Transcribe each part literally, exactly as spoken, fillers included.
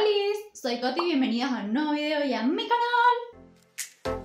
¡Hola! Soy Coti y bienvenidos a un nuevo video y a mi canal.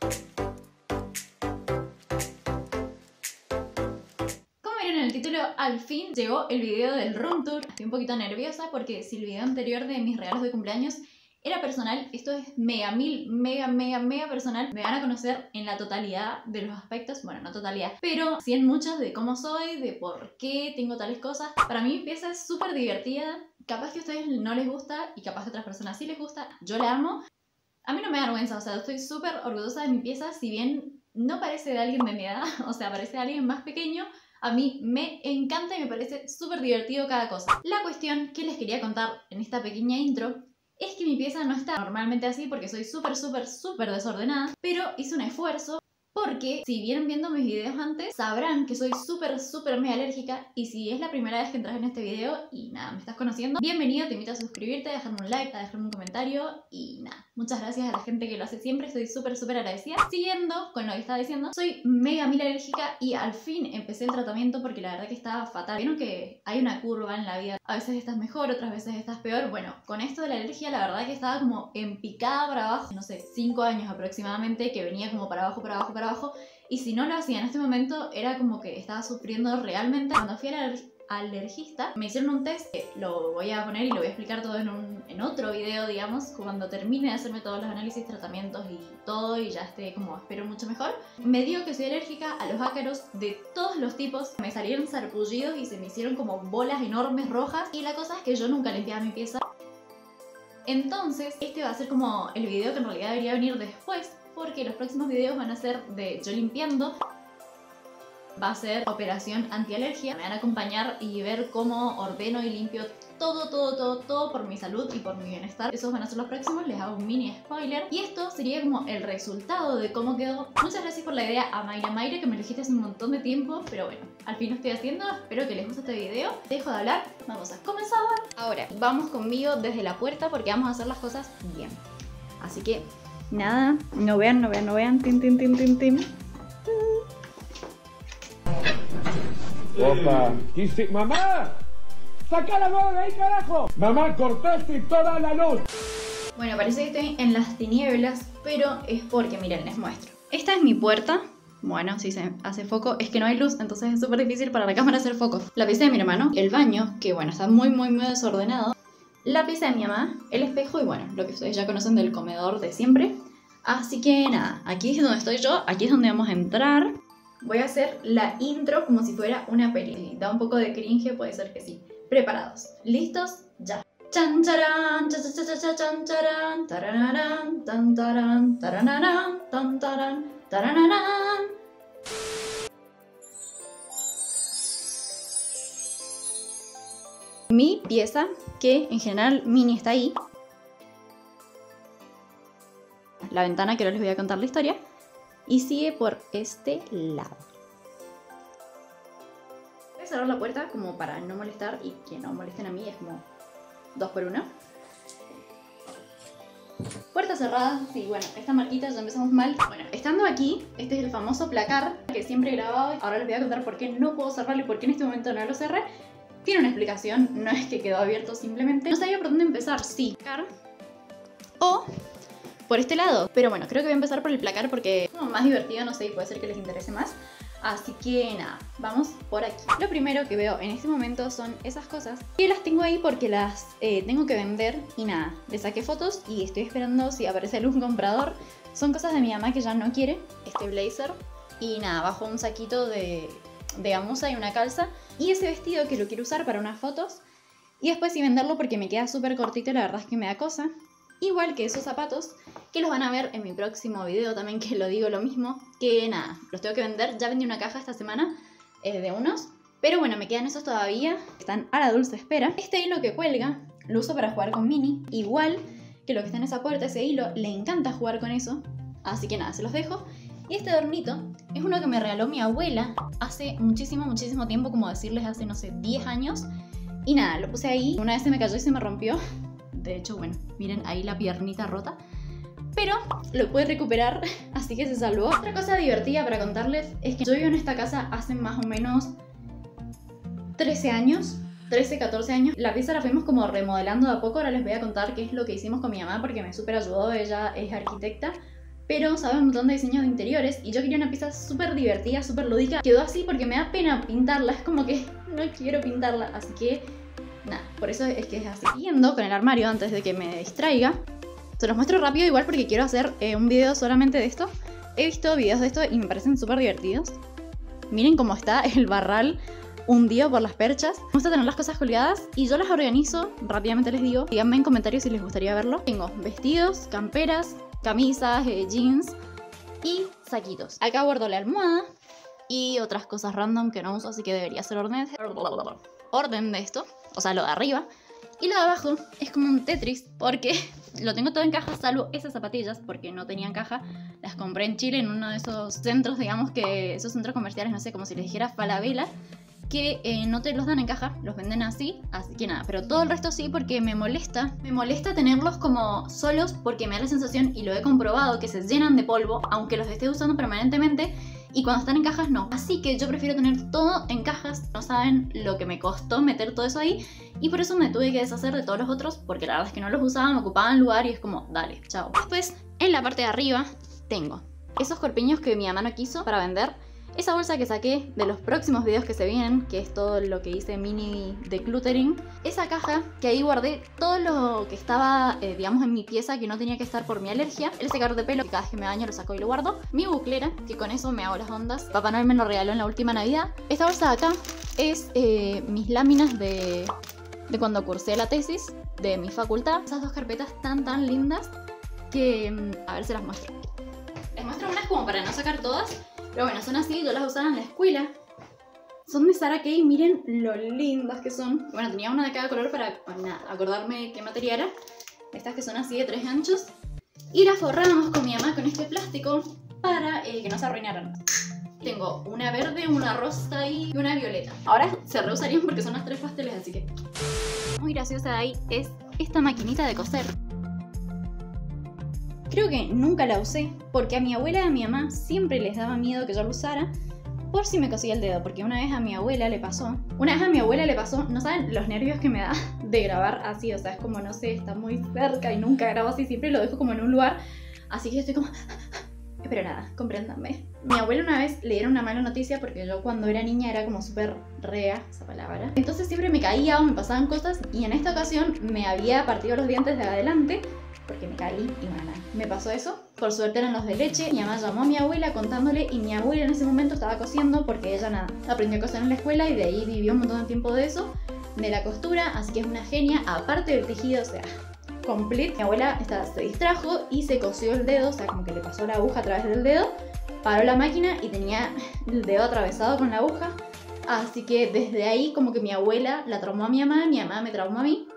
Como vieron en el título, al fin llegó el video del room tour. Estoy un poquito nerviosa porque si el video anterior de mis regalos de cumpleaños era personal, esto es mega mil, mega, mega, mega personal. Me van a conocer en la totalidad de los aspectos, bueno, no totalidad, pero sí en muchos de cómo soy, de por qué tengo tales cosas. Para mí mi pieza es súper divertida. Capaz que a ustedes no les gusta y capaz que a otras personas sí les gusta. Yo la amo. A mí no me da vergüenza, o sea, estoy súper orgullosa de mi pieza. Si bien no parece de alguien de mi edad, o sea, parece de alguien más pequeño, a mí me encanta y me parece súper divertido cada cosa. La cuestión que les quería contar en esta pequeña intro es que mi pieza no está normalmente así porque soy súper, súper, súper desordenada, pero hice un esfuerzo. Porque si vienen viendo mis videos antes, sabrán que soy súper, súper mega alérgica. Y si es la primera vez que entras en este video y nada, me estás conociendo, bienvenido, te invito a suscribirte, a dejarme un like, a dejarme un comentario. Y nada, muchas gracias a la gente que lo hace siempre, estoy súper, súper agradecida. Siguiendo con lo que estaba diciendo, soy mega mil alérgica y al fin empecé el tratamiento porque la verdad que estaba fatal. Vieron que hay una curva en la vida, a veces estás mejor, otras veces estás peor. Bueno, con esto de la alergia la verdad que estaba como en picada para abajo, no sé, cinco años aproximadamente, que venía como para abajo, para abajo, para abajo. Y si no lo hacía en este momento, era como que estaba sufriendo realmente. Cuando fui al alergista, me hicieron un test, que lo voy a poner y lo voy a explicar todo en, un, en otro video, digamos, cuando termine de hacerme todos los análisis, tratamientos y todo, y ya esté como espero mucho mejor. Me dio que soy alérgica a los ácaros de todos los tipos. Me salieron sarpullidos y se me hicieron como bolas enormes rojas. Y la cosa es que yo nunca limpiaba mi pieza. Entonces, este va a ser como el video que en realidad debería venir después, porque los próximos videos van a ser de yo limpiando. Va a ser operación antialergia. Me van a acompañar y ver cómo ordeno y limpio todo, todo, todo, todo por mi salud y por mi bienestar. Esos van a ser los próximos, les hago un mini spoiler. Y esto sería como el resultado de cómo quedó. Muchas gracias por la idea a Mayra Mayra, que me elegiste hace un montón de tiempo, pero bueno, al fin lo estoy haciendo. Espero que les guste este video. Dejo de hablar, vamos a comenzar. Ahora, vamos conmigo desde la puerta porque vamos a hacer las cosas bien. Así que nada, no vean, no vean, no vean. Tin, tin, tin, tin, tin. Opa, quise... ¡Mamá! ¡Saca la mano de ahí, carajo! ¡Mamá, cortaste toda la luz! Bueno, parece que estoy en las tinieblas, pero es porque, miren, les muestro. Esta es mi puerta. Bueno, si se hace foco, es que no hay luz, entonces es súper difícil para la cámara hacer foco. La pieza de mi hermano, el baño, que bueno, está muy, muy, muy desordenado. La pieza de mi mamá, el espejo y bueno, lo que ustedes ya conocen del comedor de siempre. Así que nada, aquí es donde estoy yo, aquí es donde vamos a entrar. Voy a hacer la intro como si fuera una peli. Da un poco de cringe, puede ser que sí. Preparados, listos, ya. Chan charan, cha cha cha cha chan charan, tarararán, tan taran, taranarán, tan taran, taranarán. Mi pieza, que en general mini está ahí. La ventana, que ahora les voy a contar la historia. Y sigue por este lado. Voy a cerrar la puerta como para no molestar y que no molesten a mí, es como dos por uno. Puerta cerrada, sí, bueno, esta marquita ya empezamos mal. Bueno, estando aquí, este es el famoso placar que siempre he grabado. Ahora les voy a contar por qué no puedo cerrarlo y por qué en este momento no lo cerré. Tiene una explicación, no es que quedó abierto simplemente. No sabía por dónde empezar, sí. O por este lado, pero bueno, creo que voy a empezar por el placar porque es como más divertido, no sé, y puede ser que les interese más. Así que nada, vamos por aquí. Lo primero que veo en este momento son esas cosas que las tengo ahí porque las eh, tengo que vender. Y nada, le saqué fotos y estoy esperando si aparece algún comprador. Son cosas de mi mamá que ya no quiere. Este blazer y nada, bajo un saquito de, de gamuza y una calza. Y ese vestido que lo quiero usar para unas fotos. Y después sí venderlo porque me queda súper cortito y la verdad es que me da cosa. Igual que esos zapatos, que los van a ver en mi próximo video también, que lo digo lo mismo. Que nada, los tengo que vender. Ya vendí una caja esta semana eh, de unos. Pero bueno, me quedan esos todavía. Están a la dulce espera. Este hilo que cuelga lo uso para jugar con Mini. Igual que lo que está en esa puerta, ese hilo, le encanta jugar con eso. Así que nada, se los dejo. Y este adornito es uno que me regaló mi abuela hace muchísimo, muchísimo tiempo. Como decirles, hace, no sé, diez años. Y nada, lo puse ahí. Una vez se me cayó y se me rompió. De hecho, bueno, miren ahí la piernita rota. Pero lo pude recuperar, así que se salvó. Otra cosa divertida para contarles es que yo vivo en esta casa hace más o menos trece años. trece, catorce años. La pieza la fuimos como remodelando de a poco. Ahora les voy a contar qué es lo que hicimos con mi mamá porque me súper ayudó. Ella es arquitecta, pero sabe un montón de diseño de interiores y yo quería una pieza súper divertida, súper lúdica. Quedó así porque me da pena pintarla, es como que no quiero pintarla, así que nada, por eso es que es así. Siguiendo con el armario antes de que me distraiga, se los muestro rápido igual porque quiero hacer eh, un video solamente de esto. He visto videos de esto y me parecen súper divertidos. Miren cómo está el barral hundido por las perchas. Me gusta tener las cosas colgadas y yo las organizo, rápidamente les digo. Díganme en comentarios si les gustaría verlo. Tengo vestidos, camperas, camisas, eh, jeans y saquitos. Acá guardo la almohada y otras cosas random que no uso, así que debería ser orden, orden de esto. O sea, lo de arriba. Y lo de abajo es como un Tetris porque lo tengo todo en caja, salvo esas zapatillas porque no tenían caja. Las compré en Chile en uno de esos centros, digamos que esos centros comerciales, no sé, como si les dijera Falabella, que eh, no te los dan en caja, los venden así, así que nada, pero todo el resto sí porque me molesta, me molesta tenerlos como solos porque me da la sensación, y lo he comprobado, que se llenan de polvo, aunque los esté usando permanentemente, y cuando están en cajas no. Así que yo prefiero tener todo en cajas, no saben lo que me costó meter todo eso ahí, y por eso me tuve que deshacer de todos los otros, porque la verdad es que no los usaba, me ocupaban lugar y es como, dale, chao. Después, en la parte de arriba, tengo esos corpiños que mi mamá no quiso para vender. Esa bolsa que saqué de los próximos videos que se vienen, que es todo lo que hice mini decluttering. Esa caja que ahí guardé todo lo que estaba, eh, digamos, en mi pieza, que no tenía que estar por mi alergia. El secador de pelo, que cada vez que me baño lo saco y lo guardo. Mi buclera, que con eso me hago las ondas. Papá Noel me lo regaló en la última Navidad. Esta bolsa de acá es eh, mis láminas de, de cuando cursé la tesis de mi facultad. Esas dos carpetas tan tan lindas que... a ver, se las muestro. Les muestro unas como para no sacar todas. Pero bueno, son así, yo las usaba en la escuela. Son de Sarah Kay, miren lo lindas que son. Bueno, tenía una de cada color para, bueno, nada, acordarme qué material era. Estas que son así de tres anchos. Y las forramos con mi mamá con este plástico para eh, que no se arruinaran. Tengo una verde, una rosa y una violeta. Ahora se reusarían porque son las tres pasteles, así que... Muy graciosa de ahí es esta maquinita de coser. Creo que nunca la usé porque a mi abuela y a mi mamá siempre les daba miedo que yo la usara por si me cosía el dedo, porque una vez a mi abuela le pasó, una vez a mi abuela le pasó, no saben los nervios que me da de grabar así, o sea, es como, no sé, está muy cerca y nunca grabo así, siempre lo dejo como en un lugar, así que yo estoy como... Pero nada, compréndanme. Mi abuela una vez le dieron una mala noticia porque yo cuando era niña era como súper rea, esa palabra. Entonces siempre me caía o me pasaban cosas y en esta ocasión me había partido los dientes de adelante porque me caí y bueno, me pasó eso. Por suerte eran los de leche. Mi mamá llamó a mi abuela contándole y mi abuela en ese momento estaba cosiendo porque ella nada, aprendió a coser en la escuela y de ahí vivió un montón de tiempo de eso, de la costura, así que es una genia, aparte del tejido, o sea... complete. Mi abuela esta, se distrajo y se cosió el dedo, o sea, como que le pasó la aguja a través del dedo, paró la máquina y tenía el dedo atravesado con la aguja. Así que desde ahí como que mi abuela la traumó a mi mamá, mi mamá me traumó a mí.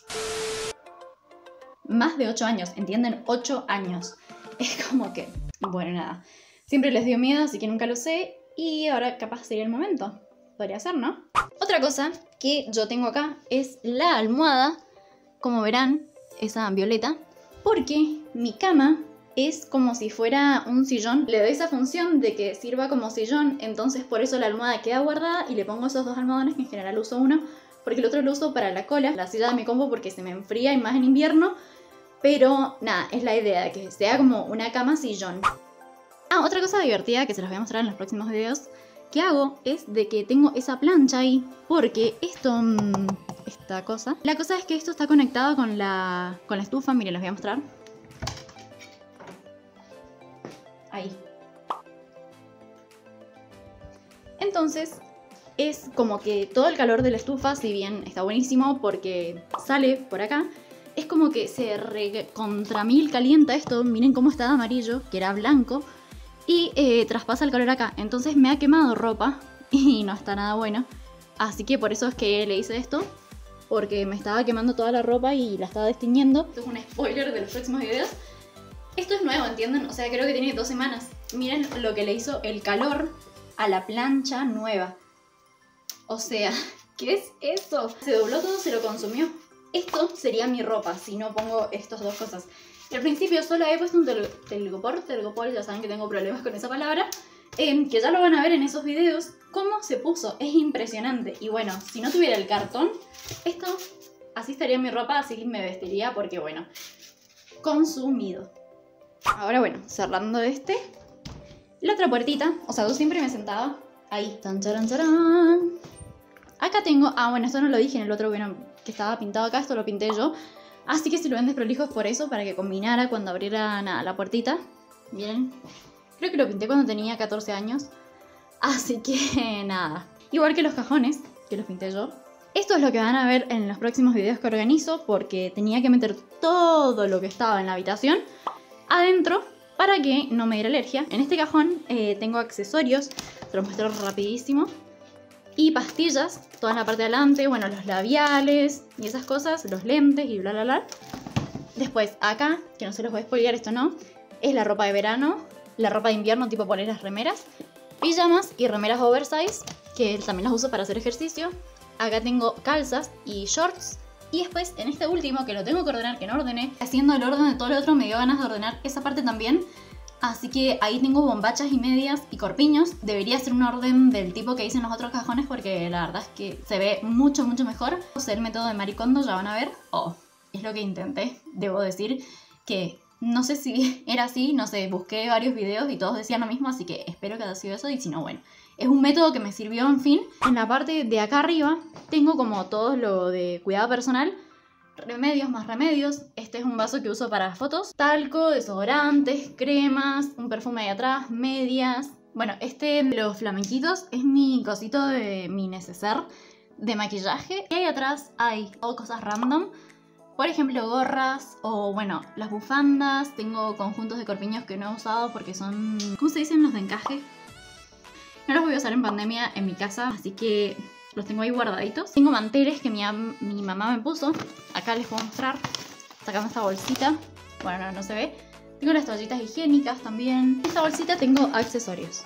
Más de ocho años, ¿entienden? ocho años. Es como que, bueno, nada. Siempre les dio miedo, así que nunca lo sé. Y ahora capaz sería el momento. Podría ser, ¿no? Otra cosa que yo tengo acá es la almohada. Como verán, esa violeta, porque mi cama es como si fuera un sillón. Le doy esa función de que sirva como sillón, entonces por eso la almohada queda guardada y le pongo esos dos almohadones, que en general uso uno, porque el otro lo uso para la cola, la silla de mi combo, porque se me enfría y más en invierno. Pero nada, es la idea de que sea como una cama sillón. Ah, otra cosa divertida que se los voy a mostrar en los próximos videos que hago es de que tengo esa plancha ahí, porque esto... Mmm, esta cosa. La cosa es que esto está conectado con la, con la estufa. Miren, les voy a mostrar. Ahí. Entonces, es como que todo el calor de la estufa, si bien está buenísimo porque sale por acá, es como que se re contra mil calienta esto. Miren cómo está de amarillo, que era blanco, y eh, traspasa el calor acá. Entonces me ha quemado ropa y no está nada bueno. Así que por eso es que le hice esto, porque me estaba quemando toda la ropa y la estaba destiñendo. Esto es un spoiler de los próximos videos. Esto es nuevo, ¿entienden? O sea, creo que tiene dos semanas. Miren lo que le hizo el calor a la plancha nueva. O sea, ¿qué es eso? Se dobló todo, se lo consumió. Esto sería mi ropa si no pongo estas dos cosas. Al principio solo he puesto un tel telgopor, telgopor, ya saben que tengo problemas con esa palabra. eh, que ya lo van a ver en esos videos, cómo se puso, es impresionante. Y bueno, si no tuviera el cartón, esto, así estaría mi ropa, así me vestiría porque bueno, consumido. Ahora bueno, cerrando este, la otra puertita, o sea, yo siempre me sentaba ahí, tan charan charan. Acá tengo, ah bueno, esto no lo dije en el otro, bueno, que estaba pintado acá, esto lo pinté yo. Así que si lo ven desprolijo es por eso, para que combinara cuando abriera nada, la puertita. Miren, creo que lo pinté cuando tenía catorce años. Así que nada, igual que los cajones, que los pinté yo. Esto es lo que van a ver en los próximos videos que organizo, porque tenía que meter todo lo que estaba en la habitación adentro para que no me diera alergia. En este cajón eh, tengo accesorios, te los muestro rapidísimo. Y pastillas, toda en la parte de adelante, bueno, los labiales y esas cosas, los lentes y bla bla bla. Después acá, que no se los voy a spoilear, esto no, es la ropa de verano, la ropa de invierno tipo poleras, remeras, pijamas y remeras oversize, que también las uso para hacer ejercicio. Acá tengo calzas y shorts. Y después en este último, que lo tengo que ordenar, que no ordené, haciendo el orden de todo lo otro me dio ganas de ordenar esa parte también. Así que ahí tengo bombachas y medias y corpiños. Debería ser un orden del tipo que hice en los otros cajones, porque la verdad es que se ve mucho, mucho mejor. Usé el método de Marie Kondo, ya van a ver. Oh, es lo que intenté. Debo decir que no sé si era así, no sé, busqué varios videos y todos decían lo mismo, así que espero que haya sido eso, y si no, bueno. Es un método que me sirvió, en fin. En la parte de acá arriba tengo como todo lo de cuidado personal. Remedios más remedios. Este es un vaso que uso para fotos. Talco, desodorantes, cremas, un perfume ahí atrás, medias. Bueno, este de los flamenquitos es mi cosito de mi neceser de maquillaje. Y ahí atrás hay todo cosas random. Por ejemplo, gorras o, bueno, las bufandas. Tengo conjuntos de corpiños que no he usado porque son... ¿Cómo se dicen los de encaje? No los voy a usar en pandemia en mi casa, así que... los tengo ahí guardaditos. Tengo manteles que mi, mi mamá me puso. Acá les puedo mostrar. Sacando esta bolsita. Bueno, no, no se ve. Tengo las toallitas higiénicas también. En esta bolsita tengo accesorios.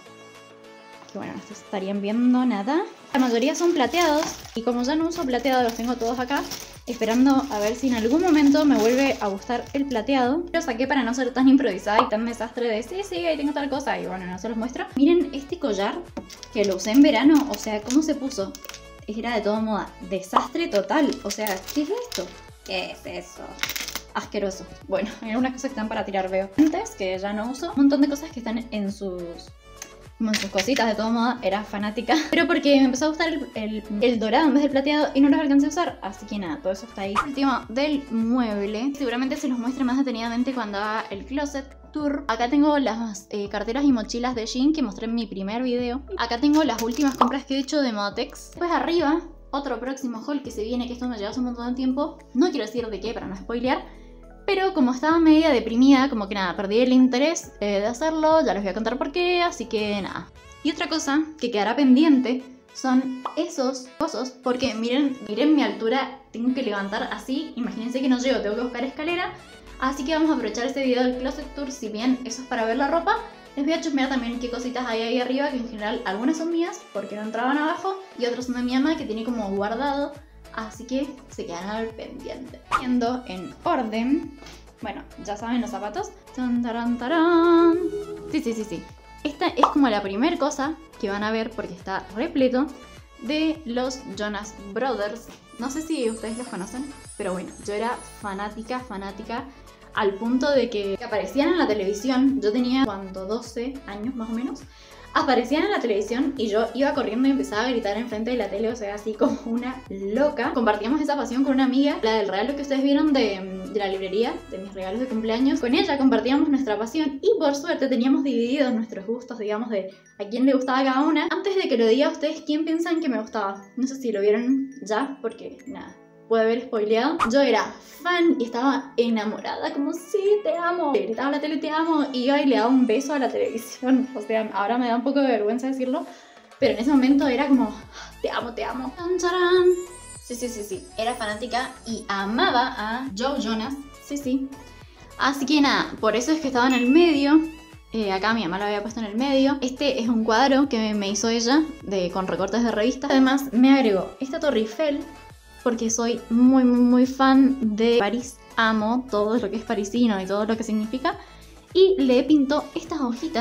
Que bueno, no se estarían viendo nada. La mayoría son plateados. Y como ya no uso plateado, los tengo todos acá. Esperando a ver si en algún momento me vuelve a gustar el plateado. Lo saqué para no ser tan improvisada y tan desastre de sí, sí, ahí tengo tal cosa. Y bueno, no se los muestro. Miren este collar que lo usé en verano. O sea, ¿cómo se puso? Era de todo moda. Desastre total. O sea, ¿qué es esto? ¿Qué es eso? Asqueroso. Bueno, hay unas cosas que están para tirar, veo. Antes, que ya no uso. Un montón de cosas que están en sus... como en sus cositas, de todo moda. Era fanática. Pero porque me empezó a gustar el, el, el dorado en vez del plateado y no los alcancé a usar. Así que nada, todo eso está ahí. Último del mueble. Seguramente se los muestre más detenidamente cuando haga el closet tour. Acá tengo las eh, carteras y mochilas de Shein que mostré en mi primer video. Acá tengo las últimas compras que he hecho de Modex. Después arriba, otro próximo haul que se viene, que esto me lleva hace un montón de tiempo. No quiero decir de qué para no spoilear, pero como estaba media deprimida, como que nada, perdí el interés eh, de hacerlo. Ya les voy a contar por qué, así que nada. Y otra cosa que quedará pendiente son esos cosos, porque miren, miren mi altura, tengo que levantar así. Imagínense que no llego, tengo que buscar escalera. Así que vamos a aprovechar este video del closet tour. Si bien eso es para ver la ropa, les voy a chusmear también qué cositas hay ahí arriba, que en general algunas son mías porque no entraban abajo y otras son de mi mamá que tiene como guardado. Así que se quedan al pendiente. Viendo en orden, bueno, ya saben los zapatos. Tan, taran, taran. Sí, sí, sí, sí. Esta es como la primera cosa que van a ver porque está repleto de los Jonas Brothers. No sé si ustedes los conocen, pero bueno, yo era fanática, fanática, al punto de que aparecían en la televisión. Yo tenía, ¿cuánto? doce años más o menos. Aparecían en la televisión y yo iba corriendo y empezaba a gritar enfrente de la tele, o sea, así como una loca. Compartíamos esa pasión con una amiga, la del regalo que ustedes vieron de, de la librería, de mis regalos de cumpleaños. Con ella compartíamos nuestra pasión y por suerte teníamos divididos nuestros gustos, digamos, de a quién le gustaba cada una. Antes de que lo diga a ustedes, ¿quién piensan que me gustaba? No sé si lo vieron ya, porque nada, puede haber spoileado. Yo era fan y estaba enamorada, como sí, te amo. Le gritaba a la tele, te amo, y iba y le daba un beso a la televisión. O sea, ahora me da un poco de vergüenza decirlo, pero en ese momento era como, te amo, te amo. ¡Tan, charán! Sí, sí, sí, sí. Era fanática y amaba a Joe Jonas. Sí, sí. Así que nada, por eso es que estaba en el medio. Eh, acá mi mamá lo había puesto en el medio. Este es un cuadro que me hizo ella de, con recortes de revista. Además me agregó esta Torre Eiffel porque soy muy muy muy fan de París. Amo todo lo que es parisino y todo lo que significa. Y le pintó estas hojitas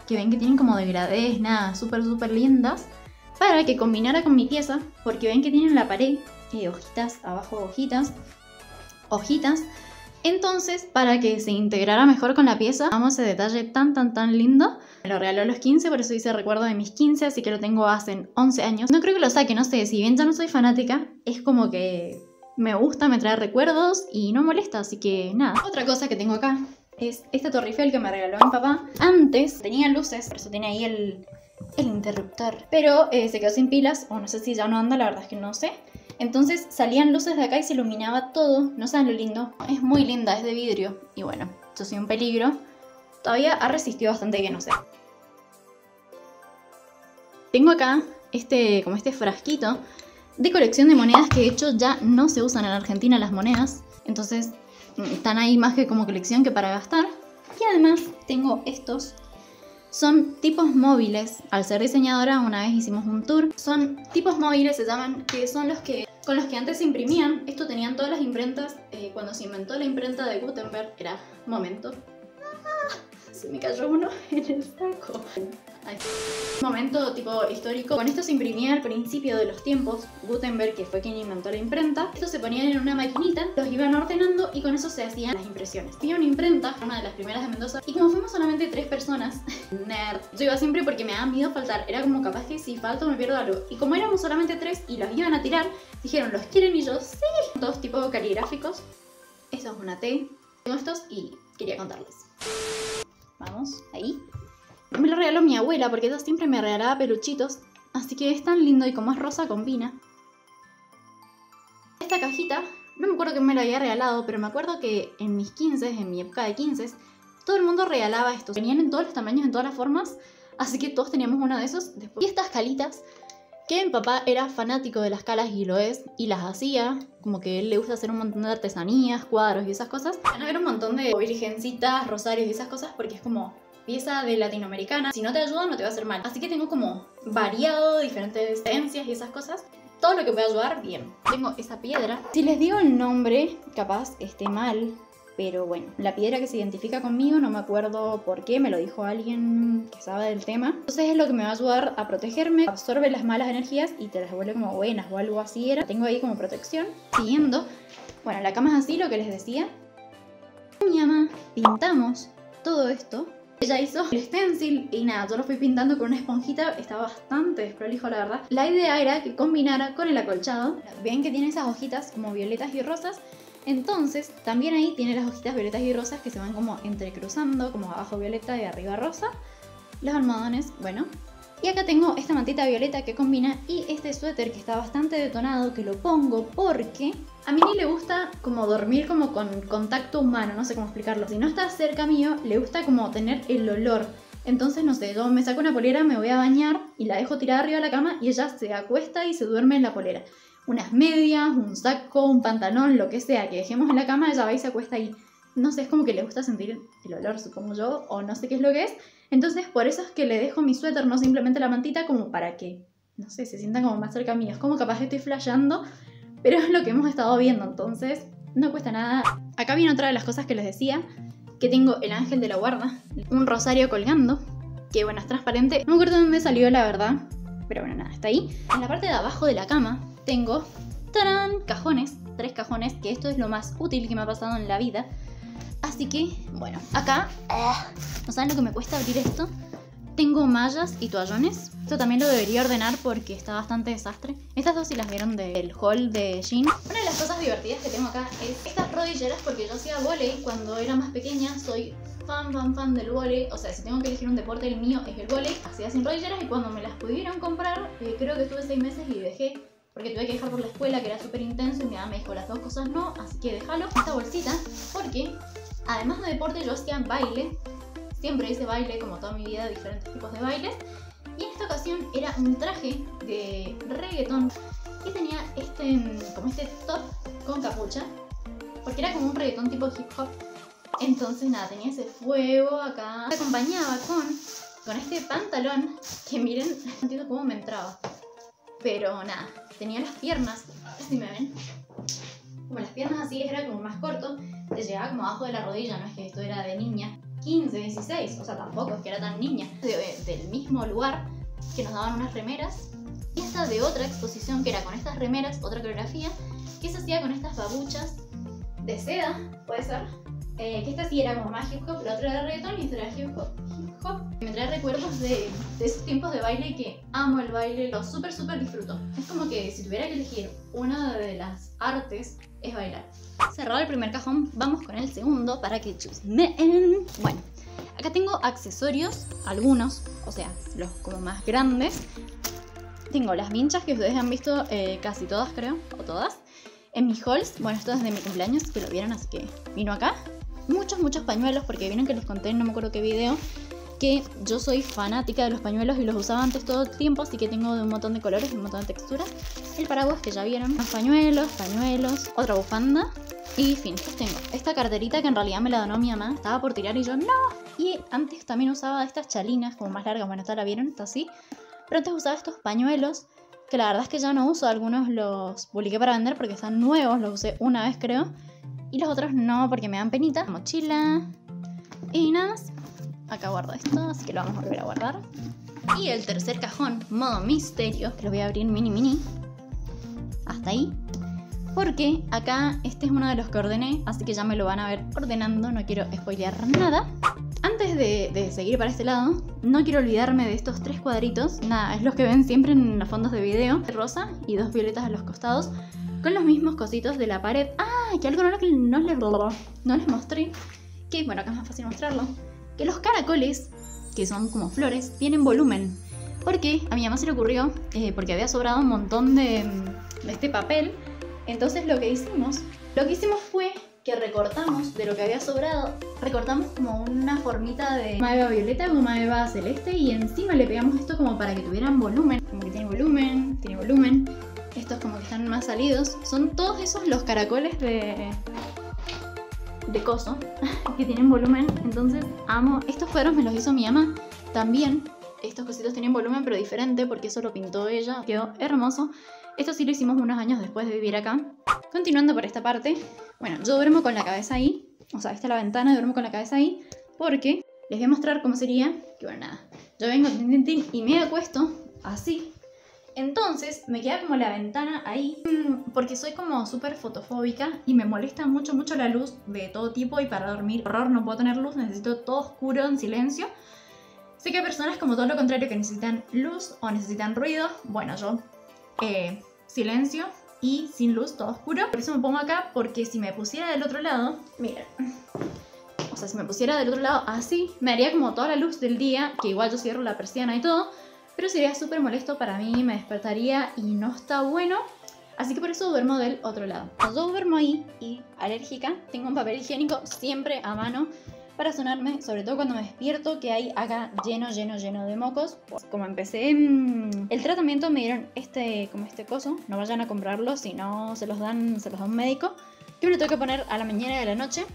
que ven que tienen como degradés, nada, súper súper lindas, para que combinara con mi pieza, porque ven que tienen en la pared eh, hojitas, abajo hojitas, hojitas. Entonces, para que se integrara mejor con la pieza, vamos a ese detalle tan tan tan lindo. Me lo regaló a los quince, por eso hice recuerdo de mis quince, así que lo tengo hace once años. No creo que lo saque, no sé, si bien ya no soy fanática, es como que me gusta, me trae recuerdos y no molesta, así que nada. Otra cosa que tengo acá es este Torre Eiffel que me regaló mi papá. Antes tenía luces, por eso tenía ahí el, el interruptor, pero eh, se quedó sin pilas, o no sé si ya no anda, la verdad es que no sé. Entonces salían luces de acá y se iluminaba todo. No saben lo lindo. Es muy linda, es de vidrio. Y bueno, yo soy un peligro. Todavía ha resistido bastante bien, no sé. Tengo acá este, como este frasquito de colección de monedas que de hecho ya no se usan en Argentina las monedas. Entonces están ahí más que como colección que para gastar. Y además tengo estos. Son tipos móviles. Al ser diseñadora una vez hicimos un tour. Son tipos móviles, se llaman, que son los que con los que antes se imprimían. Esto tenían todas las imprentas. Eh, cuando se inventó la imprenta de Gutenberg, era... Momento. ¡Ah! Se me cayó uno en el saco. Ahí. Momento tipo histórico. Con esto se imprimía al principio de los tiempos. Gutenberg, que fue quien inventó la imprenta. Estos se ponían en una maquinita, los iban ordenando y con eso se hacían las impresiones. Tenía una imprenta, una de las primeras de Mendoza. Y como fuimos solamente tres personas, nerd, yo iba siempre porque me daba miedo faltar. Era como capaz que si falto me pierdo algo. Y como éramos solamente tres y los iban a tirar, dijeron, ¿los quieren? Y yo, sí. Todos tipo caligráficos. Esto es una T. Tengo estos y quería contarles. Vamos, ahí. Me lo regaló mi abuela porque ella siempre me regalaba peluchitos. Así que es tan lindo y como es rosa combina. Esta cajita, no me acuerdo que me la había regalado, pero me acuerdo que en mis quince, en mi época de quince, todo el mundo regalaba estos. Venían en todos los tamaños, en todas las formas. Así que todos teníamos uno de esos. Después, y estas calitas, que mi papá era fanático de las calas y lo es. Y las hacía, como que a él le gusta hacer un montón de artesanías, cuadros y esas cosas. Van a ver un montón de virgencitas, rosarios y esas cosas porque es como... pieza de latinoamericana, si no te ayuda no te va a hacer mal. Así que tengo como variado diferentes creencias y esas cosas. Todo lo que pueda ayudar, bien. Tengo esa piedra. Si les digo el nombre, capaz esté mal, pero bueno. La piedra que se identifica conmigo, no me acuerdo por qué, me lo dijo alguien que sabe del tema. Entonces es lo que me va a ayudar a protegerme, absorbe las malas energías y te las devuelve como buenas o algo así era. La tengo ahí como protección. Siguiendo, bueno, la cama es así, lo que les decía. Mi mamá pintamos todo esto. Ella hizo el stencil y nada, yo lo fui pintando con una esponjita, estaba bastante desprolijo la verdad. La idea era que combinara con el acolchado. Ven que tiene esas hojitas como violetas y rosas. Entonces también ahí tiene las hojitas violetas y rosas que se van como entrecruzando, como abajo violeta y arriba rosa. Los almohadones, bueno. Y acá tengo esta mantita violeta que combina y este suéter que está bastante detonado que lo pongo porque a Mini le gusta como dormir como con contacto humano, no sé cómo explicarlo. Si no está cerca mío, le gusta como tener el olor. Entonces, no sé, yo me saco una polera, me voy a bañar y la dejo tirada arriba de la cama y ella se acuesta y se duerme en la polera. Unas medias, un saco, un pantalón, lo que sea que dejemos en la cama, ella va y se acuesta ahí. No sé, es como que le gusta sentir el olor, supongo yo, o no sé qué es lo que es. Entonces, por eso es que le dejo mi suéter, no simplemente la mantita, como para que, no sé, se sienta como más cerca mío. Es como capaz que estoy flasheando, pero es lo que hemos estado viendo, entonces no cuesta nada. Acá viene otra de las cosas que les decía, que tengo el ángel de la guarda, un rosario colgando, que bueno, es transparente. No me acuerdo de dónde salió, la verdad, pero bueno, nada, está ahí. En la parte de abajo de la cama tengo, ¡tarán!, cajones, tres cajones, que esto es lo más útil que me ha pasado en la vida. Así que, bueno, acá, ¿no saben lo que me cuesta abrir esto? Tengo mallas y toallones. Esto también lo debería ordenar porque está bastante desastre. Estas dos sí las vieron del haul de Shein. Una de las cosas divertidas que tengo acá es estas rodilleras porque yo hacía vóley cuando era más pequeña. Soy fan, fan, fan del vóley. O sea, si tengo que elegir un deporte, el mío es el vóley. Hacía sin rodilleras y cuando me las pudieron comprar, eh, creo que estuve seis meses y dejé. Porque tuve que dejar por la escuela, que era súper intenso, y mi mamá me dijo las dos cosas no, así que déjalo. Esta bolsita, porque además de deporte yo hacía baile. Siempre hice baile, como toda mi vida, diferentes tipos de bailes. Y en esta ocasión era un traje de reggaetón. Y tenía este, como este top con capucha. Porque era como un reggaetón tipo hip hop. Entonces nada, tenía ese fuego acá. Se acompañaba con, con este pantalón, que miren, no entiendo cómo me entraba. Pero nada, tenía las piernas, si me ven, como las piernas así, era como más corto, te llegaba como abajo de la rodilla, no es que esto era de niña. quince, dieciséis, o sea, tampoco es que era tan niña, de, del mismo lugar, que nos daban unas remeras, y esta de otra exposición que era con estas remeras, otra coreografía, que se hacía con estas babuchas de seda, puede ser, eh, que esta sí era como más hip hop, la otra era reggaeton y esta era hip hop. Hip hop. Me trae recuerdos de, de esos tiempos de baile que amo el baile, lo súper súper disfruto. Es como que si tuviera que elegir una de las artes es bailar. Cerrado el primer cajón, vamos con el segundo para que chusmeen. Bueno, acá tengo accesorios, algunos, o sea, los como más grandes. Tengo las vinchas que ustedes han visto eh, casi todas, creo, o todas. En mis hauls, bueno, esto es de mi cumpleaños, que lo vieron, así que vino acá. Muchos, muchos pañuelos, porque vieron que les conté en no me acuerdo qué video, que yo soy fanática de los pañuelos y los usaba antes todo el tiempo, así que tengo de un montón de colores y un montón de texturas. El paraguas que ya vieron, más pañuelos, pañuelos, otra bufanda y fin, pues tengo esta carterita que en realidad me la donó mi mamá, estaba por tirar y yo no. Y antes también usaba estas chalinas como más largas, bueno, esta la vieron, está así. Pero antes usaba estos pañuelos, que la verdad es que ya no uso, algunos los publiqué para vender porque están nuevos, los usé una vez creo. Y los otros no, porque me dan penita. Mochila. Y nada más. Acá guardo esto, así que lo vamos a volver a guardar. Y el tercer cajón, modo misterio, que lo voy a abrir mini mini. Hasta ahí. Porque acá este es uno de los que ordené, así que ya me lo van a ver ordenando, no quiero spoilear nada. Antes de, de seguir para este lado, no quiero olvidarme de estos tres cuadritos. Nada, es los que ven siempre en los fondos de video. Rosa y dos violetas a los costados, con los mismos cositos de la pared. Ah, que algo no, no, les, no les mostré, que bueno, acá es más fácil mostrarlo, que los caracoles, que son como flores, tienen volumen. Porque a mi mamá se le ocurrió, eh, porque había sobrado un montón de, de este papel. Entonces lo que hicimos, lo que hicimos fue que recortamos de lo que había sobrado, recortamos como una formita de goma eva violeta, goma eva celeste, y encima le pegamos esto como para que tuvieran volumen. Como que tiene volumen, tiene volumen. Estos como que están más salidos. Son todos esos los caracoles de... de coso que tienen volumen. Entonces amo. Estos cuadros me los hizo mi mamá también. Estos cositos tienen volumen pero diferente porque eso lo pintó ella. Quedó hermoso. Esto sí lo hicimos unos años después de vivir acá. Continuando por esta parte. Bueno, yo duermo con la cabeza ahí. O sea, esta es la ventana y duermo con la cabeza ahí. Porque les voy a mostrar cómo sería. Que bueno, nada. Yo vengo tin, tin, tin, y me acuesto así. Entonces me queda como la ventana ahí, porque soy como súper fotofóbica y me molesta mucho mucho la luz de todo tipo, y para dormir, horror, no puedo tener luz, necesito todo oscuro, en silencio. Sé que hay personas como todo lo contrario que necesitan luz o necesitan ruido. Bueno, yo eh, silencio y sin luz, todo oscuro. Por eso me pongo acá, porque si me pusiera del otro lado, miren, o sea, si me pusiera del otro lado así, me haría como toda la luz del día, que igual yo cierro la persiana y todo, pero sería súper molesto para mí, me despertaría y no está bueno. Así que por eso duermo del otro lado. Yo duermo ahí y alérgica, tengo un papel higiénico siempre a mano para sonarme, sobre todo cuando me despierto, que hay acá lleno, lleno, lleno de mocos. Pues como empecé mmm, el tratamiento, me dieron este, como este coso. No vayan a comprarlo, si no se los dan, se los da un médico, que me lo tengo que poner a la mañana y a la noche.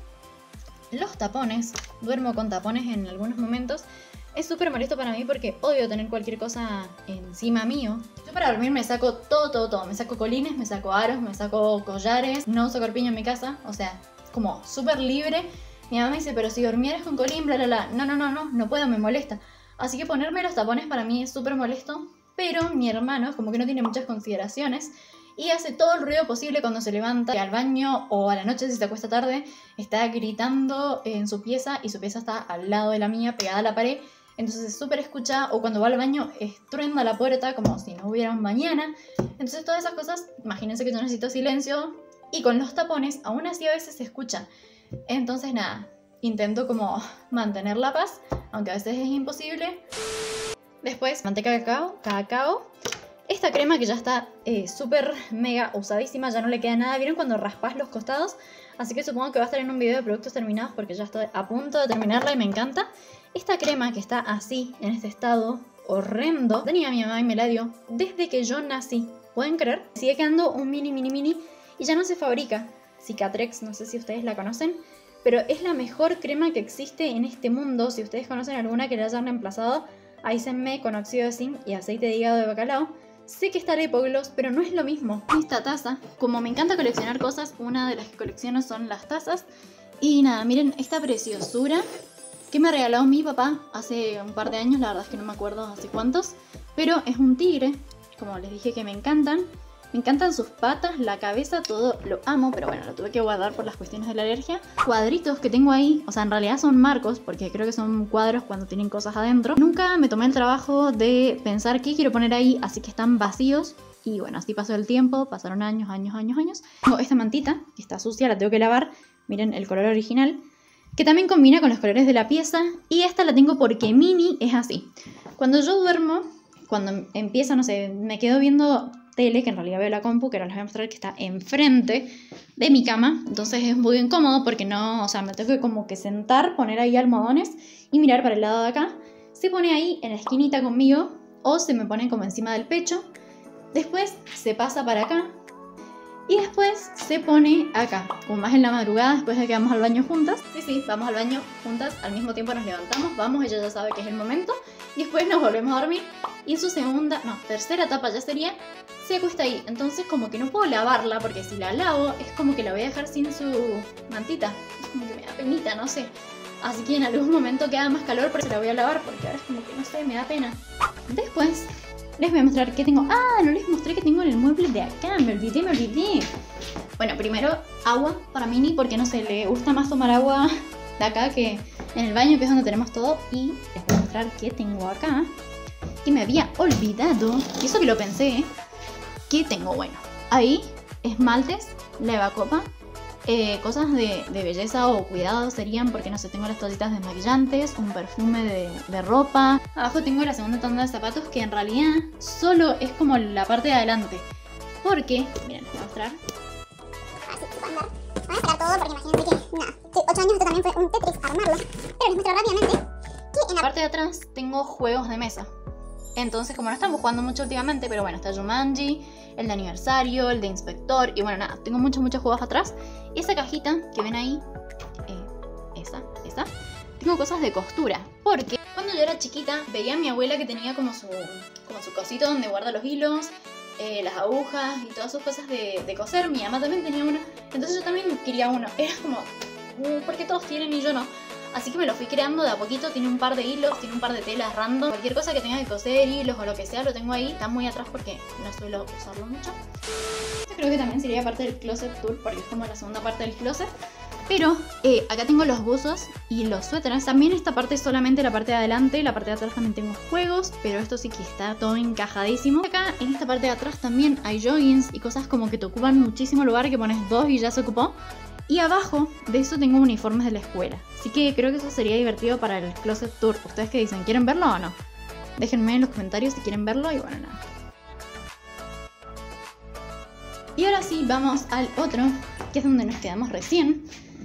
Los tapones, duermo con tapones en algunos momentos. Es súper molesto para mí porque odio tener cualquier cosa encima mío. Yo para dormir me saco todo, todo, todo. Me saco colines, me saco aros, me saco collares. No uso corpiño en mi casa, o sea, como súper libre. Mi mamá me dice, pero si dormieras con colín, bla, bla, bla. No, no, no, no, no puedo, me molesta. Así que ponerme los tapones para mí es súper molesto. Pero mi hermano como que no tiene muchas consideraciones y hace todo el ruido posible cuando se levanta al baño o a la noche si se acuesta tarde. Está gritando en su pieza y su pieza está al lado de la mía, pegada a la pared. Entonces es súper escucha, o cuando va al baño estruenda la puerta como si no hubiera un mañana. Entonces todas esas cosas, imagínense que yo necesito silencio, y con los tapones aún así a veces se escucha. Entonces nada, intento como mantener la paz, aunque a veces es imposible. Después, manteca de cacao, cacao. Esta crema que ya está eh, súper mega usadísima, ya no le queda nada. ¿Vieron cuando raspas los costados? Así que supongo que va a estar en un video de productos terminados porque ya estoy a punto de terminarla y me encanta. Esta crema que está así, en este estado horrendo, tenía mi mamá y me la dio desde que yo nací. ¿Pueden creer? Sigue quedando un mini, mini, mini y ya no se fabrica. Cicatrex, no sé si ustedes la conocen, pero es la mejor crema que existe en este mundo. Si ustedes conocen alguna que la hayan reemplazado, avísenme con óxido de zinc y aceite de hígado de bacalao. Sé que está la hipogloss, pero no es lo mismo. Esta taza, como me encanta coleccionar cosas, una de las que colecciono son las tazas. Y nada, miren esta preciosura. que me regaló mi papá hace un par de años, la verdad es que no me acuerdo hace cuántos, pero es un tigre, como les dije que me encantan. Me encantan sus patas, la cabeza, todo lo amo, pero bueno, lo tuve que guardar por las cuestiones de la alergia. Cuadritos que tengo ahí, o sea, en realidad son marcos, porque creo que son cuadros cuando tienen cosas adentro. Nunca me tomé el trabajo de pensar qué quiero poner ahí, así que están vacíos. Y bueno, así pasó el tiempo, pasaron años, años, años, años. Tengo esta mantita, que está sucia, la tengo que lavar. Miren el color original, que también combina con los colores de la pieza. Y esta la tengo porque Mini es así. Cuando yo duermo, cuando empiezo, no sé, me quedo viendo tele, que en realidad veo la compu, que ahora les voy a mostrar que está enfrente de mi cama. Entonces es muy incómodo porque no, o sea, me tengo que como que sentar, poner ahí almohadones y mirar para el lado de acá. Se pone ahí en la esquinita conmigo o se me pone como encima del pecho. Después se pasa para acá y después se pone acá, como más en la madrugada, después de que vamos al baño juntas. Sí, sí, vamos al baño juntas, al mismo tiempo nos levantamos, vamos, ella ya sabe que es el momento. Y después nos volvemos a dormir y en su segunda, no, tercera etapa ya sería, se acuesta ahí. Entonces como que no puedo lavarla porque si la lavo es como que la voy a dejar sin su mantita. Es como que me da penita, no sé. Así que en algún momento queda más calor, pero se la voy a lavar porque ahora es como que no sé, me da pena. Después les voy a mostrar qué tengo. Ah, no les mostré que tengo en el mueble de acá, me olvidé, me olvidé. Bueno, primero agua para Mini porque no sé, le gusta más tomar agua de acá que en el baño, que es donde tenemos todo. Y les voy a mostrar qué tengo acá, que me había olvidado, y eso que lo pensé, ¿eh? ¿Qué tengo? Bueno, ahí esmaltes, lavacopa, eh, cosas de, de belleza o cuidado serían, porque no sé, tengo las toallitas desmaquillantes, un perfume de, de ropa. Abajo tengo la segunda tanda de zapatos, que en realidad solo es como la parte de adelante, porque, miren, les voy a mostrar. Voy a sacar todo porque imagínense que, nada, que ocho años esto también fue un Tetris armarlo. Pero les muestro rápidamente que en la parte de atrás tengo juegos de mesa. Entonces, como no estamos jugando mucho últimamente, pero bueno, está Jumanji, el de aniversario, el de inspector, y bueno, nada, tengo muchos, muchos juegos atrás. Y esa cajita que ven ahí, eh, esa, esa, tengo cosas de costura. Porque cuando yo era chiquita, veía a mi abuela que tenía como su, como su cosito donde guarda los hilos, eh, las agujas y todas sus cosas de, de coser. Mi mamá también tenía uno, entonces yo también quería uno. Era como, ¿por qué todos tienen y yo no? Así que me lo fui creando de a poquito. Tiene un par de hilos, tiene un par de telas random. Cualquier cosa que tenga que coser, hilos o lo que sea, lo tengo ahí. Está muy atrás porque no suelo usarlo mucho. Yo creo que también sería parte del closet tour porque es como la segunda parte del closet. Pero eh, acá tengo los buzos y los suéteres. También esta parte es solamente la parte de adelante. La parte de atrás también tengo juegos, pero esto sí que está todo encajadísimo. Acá en esta parte de atrás también hay joggings y cosas como que te ocupan muchísimo lugar, que pones dos y ya se ocupó. Y abajo de eso tengo uniformes de la escuela. Así que creo que eso sería divertido para el closet tour. ¿Ustedes qué dicen? ¿Quieren verlo o no? Déjenme en los comentarios si quieren verlo y bueno, nada. Y ahora sí, vamos al otro, que es donde nos quedamos recién.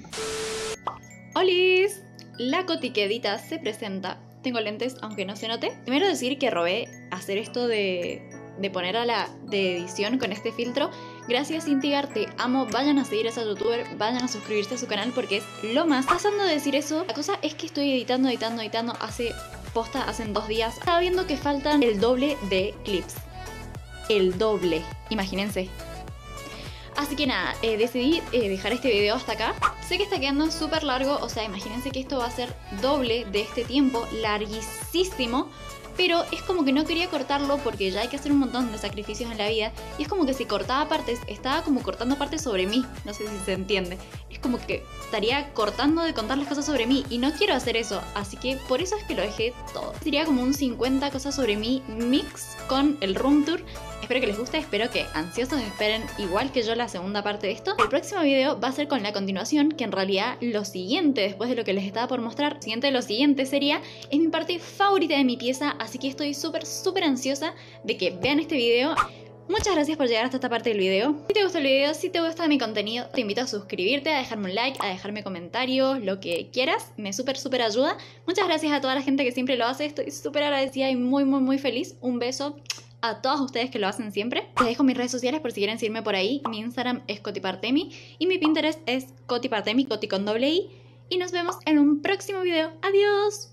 ¡Holis! La cotiquedita se presenta. Tengo lentes, aunque no se note. Primero decir que robé hacer esto de, de poner a la de edición con este filtro. Gracias, Intigar, te amo. Vayan a seguir a esa youtuber, vayan a suscribirse a su canal porque es lo más. Pasando de decir eso, la cosa es que estoy editando, editando, editando hace posta, hace dos días. Estaba viendo que faltan el doble de clips. El doble, imagínense. Así que nada, eh, decidí eh, dejar este video hasta acá. Sé que está quedando súper largo, o sea, imagínense que esto va a ser doble de este tiempo, larguísimo. Pero es como que no quería cortarlo porque ya hay que hacer un montón de sacrificios en la vida. Y es como que si cortaba partes, estaba como cortando partes sobre mí. No sé si se entiende. Es como que estaría cortando de contar las cosas sobre mí. Y no quiero hacer eso, así que por eso es que lo dejé todo. Sería como un cincuenta cosas sobre mí mix con el room tour. Espero que les guste, espero que ansiosos esperen igual que yo la segunda parte de esto. El próximo video va a ser con la continuación, que en realidad lo siguiente, después de lo que les estaba por mostrar, lo siguiente de lo siguiente sería, es mi parte favorita de mi pieza, así que estoy súper súper ansiosa de que vean este video. Muchas gracias por llegar hasta esta parte del video. Si te gustó el video, si te gusta mi contenido, te invito a suscribirte, a dejarme un like, a dejarme comentarios, lo que quieras. Me súper súper ayuda. Muchas gracias a toda la gente que siempre lo hace, estoy súper agradecida y muy muy muy feliz. Un beso a todos ustedes que lo hacen siempre. Les dejo mis redes sociales por si quieren seguirme por ahí. Mi Instagram es cotipartemi y mi Pinterest es cotipartemi, coti con doble i. Y nos vemos en un próximo video. ¡Adiós!